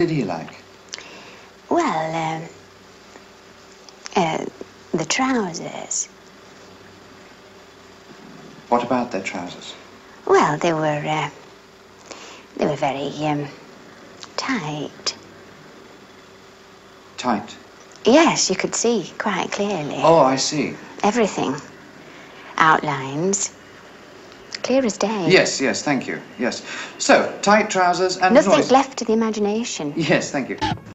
did he like? Well, the trousers. What about their trousers? Well, they were very, tight. Tight? Yes, you could see quite clearly. Oh, I see. Everything. Outlines. Clear as day. Yes, yes, thank you. Yes. So, tight trousers and nothing noise. left to the imagination. Yes, thank you.